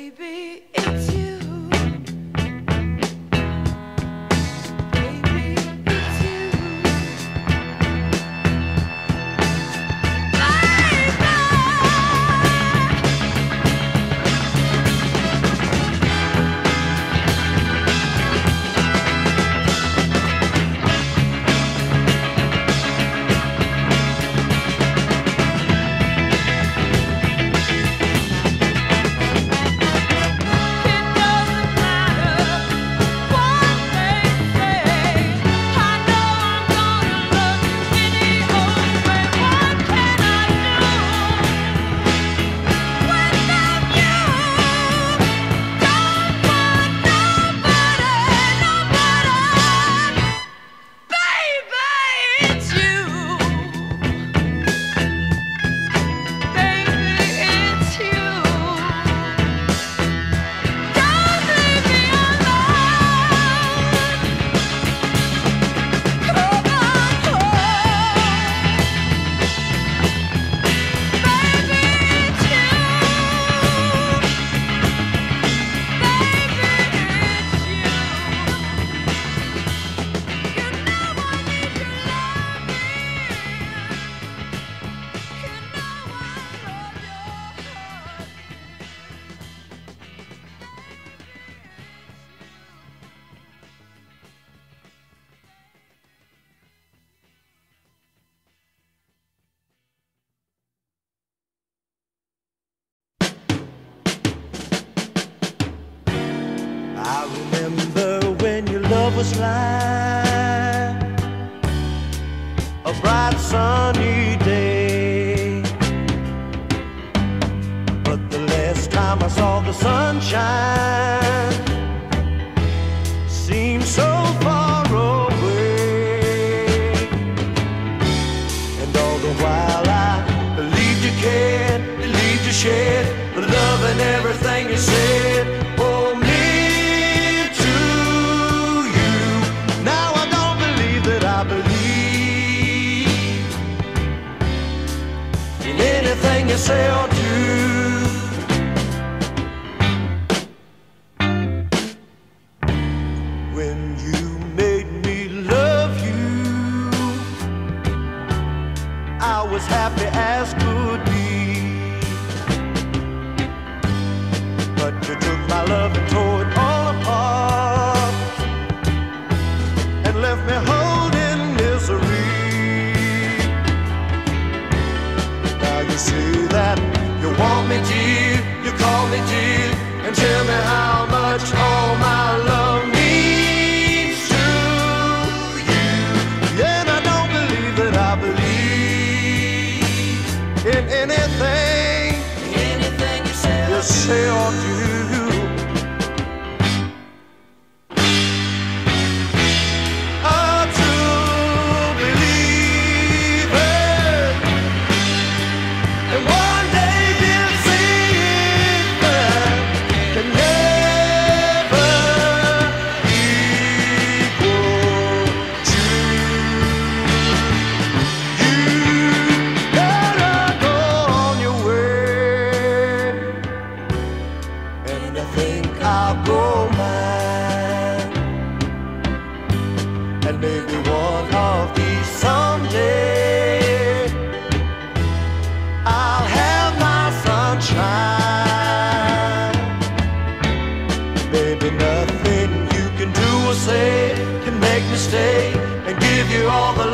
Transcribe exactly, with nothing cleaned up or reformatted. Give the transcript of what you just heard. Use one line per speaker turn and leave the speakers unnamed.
Baby, it's you. Baby, it's you.
I remember when your love was like a bright sunny day, but the last time I saw the sunshine seemed so far away. And all the while I believed you cared, believed you shared the love and everything you said. Oh, me I believe in anything you say or do. When you made me love you, I was happy as could be. But you took my love and tore it all apart and left me holding misery. Now you say that you want me, dear, you call me, dear, and tell me how much all my love means to you. Yet I don't believe that I believe in anything, anything you say, you say or do. I'll go mine, and maybe one of these someday I'll have my sunshine. Maybe nothing you can do or say can make me stay and give you all the